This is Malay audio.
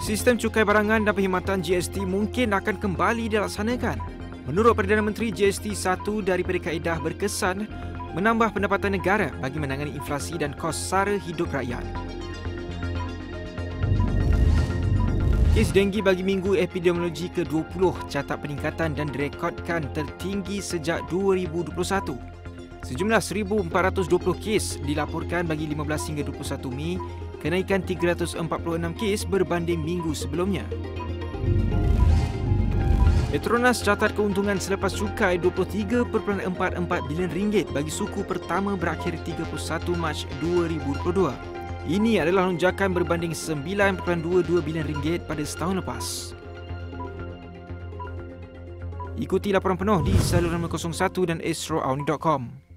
Sistem cukai barangan dan perkhidmatan GST mungkin akan kembali dilaksanakan. Menurut Perdana Menteri, GST satu daripada kaedah berkesan menambah pendapatan negara bagi menangani inflasi dan kos sara hidup rakyat. Kes denggi bagi minggu epidemiologi ke-20 catat peningkatan dan direkodkan tertinggi sejak 2021. Sejumlah 1,420 kes dilaporkan bagi 15 hingga 21 Mei, kenaikan 346 kes berbanding minggu sebelumnya. Petronas catat keuntungan selepas cukai RM23.44 bilion bagi suku pertama berakhir 31 Mac 2022. Ini adalah lonjakan berbanding RM9.22 bilion pada setahun lepas. Ikuti laporan penuh di saluran 01 dan astroauni.com.